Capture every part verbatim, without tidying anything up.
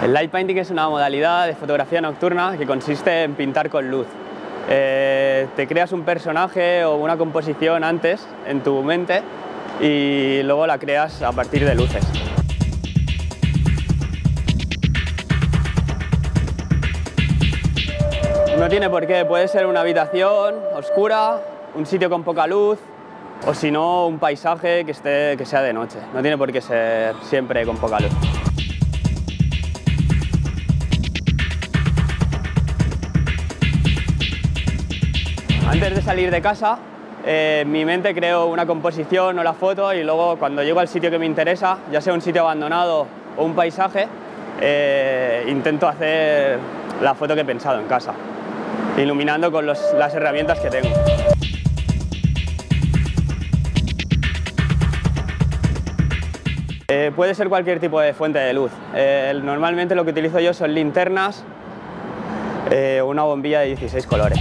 El light painting es una modalidad de fotografía nocturna que consiste en pintar con luz. Eh, te creas un personaje o una composición antes en tu mente y luego la creas a partir de luces. No tiene por qué, puede ser una habitación oscura, un sitio con poca luz o si no un paisaje que, esté, que sea de noche. No tiene por qué ser siempre con poca luz. Antes de salir de casa, eh, en mi mente creo una composición o la foto y luego cuando llego al sitio que me interesa, ya sea un sitio abandonado o un paisaje, eh, intento hacer la foto que he pensado en casa, iluminando con los, las herramientas que tengo. Eh, puede ser cualquier tipo de fuente de luz. Eh, normalmente lo que utilizo yo son linternas o eh, una bombilla de dieciséis colores.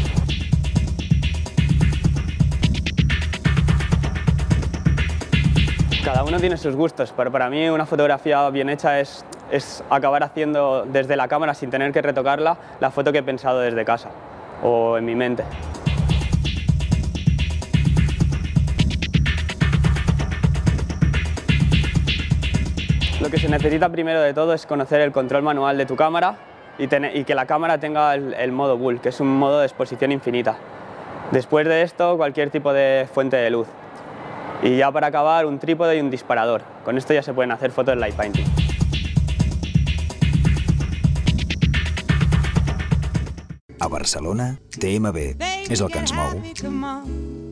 Cada uno tiene sus gustos, pero para mí una fotografía bien hecha es, es acabar haciendo desde la cámara, sin tener que retocarla, la foto que he pensado desde casa o en mi mente. Lo que se necesita primero de todo es conocer el control manual de tu cámara y, tener, y que la cámara tenga el, el modo bull, que es un modo de exposición infinita. Después de esto, cualquier tipo de fuente de luz. Y ya para acabar, un trípode y un disparador. Con esto ya se pueden hacer fotos de light painting. A Barcelona, T M B és el que ens mou.